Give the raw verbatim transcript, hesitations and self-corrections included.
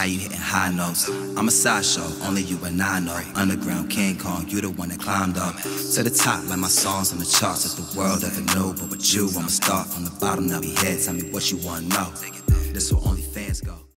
how you hitting high notes. I'm a sideshow, only you and I know. Underground King Kong, you the one that climbed up to the top like my songs on the charts. If the world ever knew, but with you, I'ma start from the bottom. Now be here, tell me what you wanna know. This will only fans go.